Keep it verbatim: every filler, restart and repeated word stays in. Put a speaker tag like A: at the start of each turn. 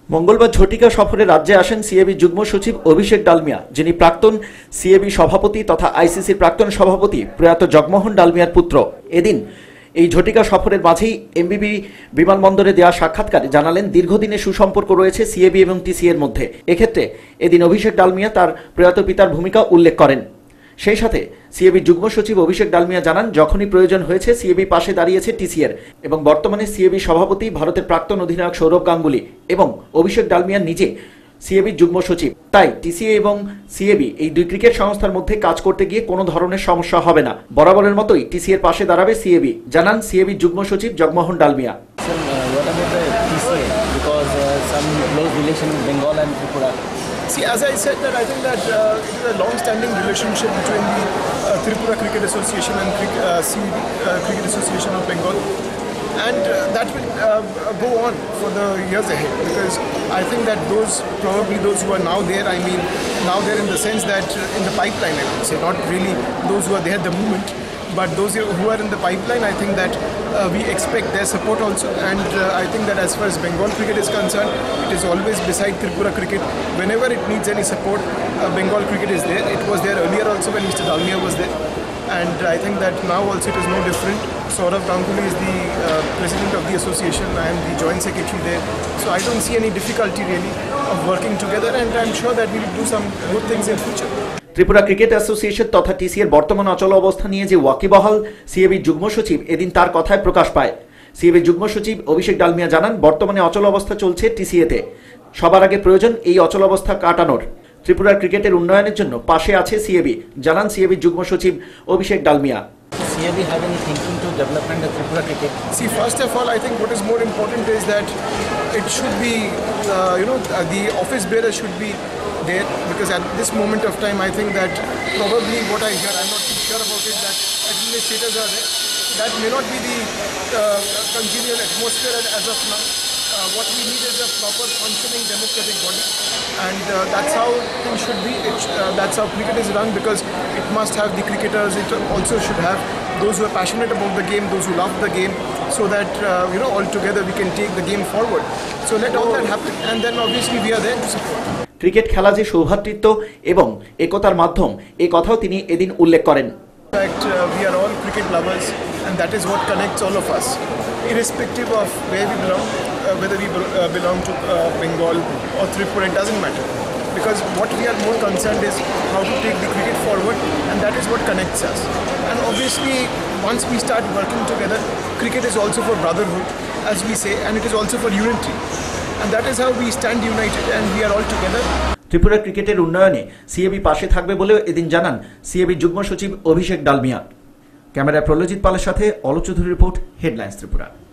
A: মঙ্গলবার ঝটিকা সফরে রাজ্যে আসেন সিএবি যুগ্ম সচিব অভিষেক ডালমিয়া, যিনি প্রাক্তন সিএবি সভাপতি তথা আইসিসির প্রাক্তন সভাপতি প্রয়াত জগমোহন ডালমিয়ার পুত্র। এদিন এই ঝটিকা সফরের মাঝেই এমবিবি বিমানবন্দরে দেওয়া সাক্ষাৎকারে জানালেন দীর্ঘদিনের সুসম্পর্ক রয়েছে সিএবি এবং টিসিএর মধ্যে। এক্ষেত্রে এদিন অভিষেক ডালমিয়া তার প্রয়াত পিতার ভূমিকা উল্লেখ করেন। সেই সাথে সিএবি যুগ্ম সচিব অভিষেক ডালমিয়া জানান, যখনই প্রয়োজন হয়েছে সিএবি পাশে দাঁড়িয়েছে টিসিএর এবং বর্তমানে সিএবি সভাপতি ভারতের প্রাক্তন অধিনায়ক সৌরভ গাঙ্গুলি এবং অভিষেক ডালমিয়া নিজে সিএবি যুগ্ম সচিব। তাই টিসিএ এবং সিএবি এই দুই ক্রিকেট সংস্থার মধ্যে কাজ করতে গিয়ে কোনো ধরনের সমস্যা হবে না। বরাবরের মতোই টিসিএর পাশে দাঁড়াবে সিএবি, জানান সিএবি যুগ্ম সচিব Jagmohan Dalmiya.
B: See, as I said, that I think that uh, it is a long-standing relationship between the uh, Tripura Cricket Association and uh, C B, uh, Cricket Association of Bengal, and uh, that will uh, go on for the years ahead, because I think that those, probably those who are now there, I mean, now they're in the sense that uh, in the pipeline, I would say, not really those who are there at the moment, but those who are in the pipeline, I think that uh, we expect their support also, and uh, I think that as far as Bengal cricket is concerned, it is always beside Tripura cricket. Whenever it needs any support, uh, Bengal cricket is there. It was there earlier also when Mister Dalmia was there, and I think that now also it is no different. Saurav Ganguly is the uh, president of the association. I am the joint secretary there, so I don't see any difficulty really of working together, and I'm sure that we will do some good things in future.
A: Tripura cricket association তথা টিসিএর বর্তমান অচল অবস্থা নিয়ে যে ওয়াকিবহাল CAB যুগ্ম সচিব, এদিন তার কথায় প্রকাশ পায়। সিএবি যুগ্ম সচিব অভিষেক ডালমিয়া জানান, বর্তমানে অচল অবস্থা চলছে টিসিএতে। সবার আগে প্রয়োজন এই অচল অবস্থা কাটানোর। ত্রিপুরার ক্রিকেটের উন্নয়নের জন্য পাশে আছে সিএবি, জানান সিএবি যুগ্ম সচিব Abhishek Dalmiya.
C: C A B have any thinking to development of Tripura cricket?
B: See, first of all, I think what is more important is that it should be, uh, you know, the office bearer should be there, because at this moment of time, I think that probably what I hear, I'm not too sure about it, that administrators are there. That may not be the uh, congenial atmosphere as of now. Uh, what we need is a proper functioning democratic body, and uh, that's how things should be. It, uh, that's how cricket is run, because it must have the cricketers. It also should have those who are passionate about the game, those who love the game, so that uh, you know, all together we can take the game forward. So let all that happen, and then obviously we are there to support.
A: Cricket খেলা যে সৌভ্রাতৃত্ব এবং একতার মাধ্যম, এই কথাও তিনি এদিন উল্লেখ করেন।
B: In fact, uh, we are all cricket lovers, and that is what connects all of us, irrespective of where we belong, uh, whether we be- uh, belong to uh, Bengal or Tripura, it doesn't matter. Because what we are more concerned is how to take the cricket forward, and that is what connects us. And obviously, once we start working together, cricket is also for brotherhood, as we say, and it is also for unity. And that is how we stand united, and we are all together.
A: Tripura ক্রিকেটের উন্নয়নে CAB পাশে থাকবে বলেও এদিন জানান CAB যুগ্ম সচিব অভিষেক ডালমিয়া। ক্যামেরায় প্রলজিৎ পালের সাথে অলোক চৌধুরীর রিপোর্ট, হেডলাইন্স ত্রিপুরা।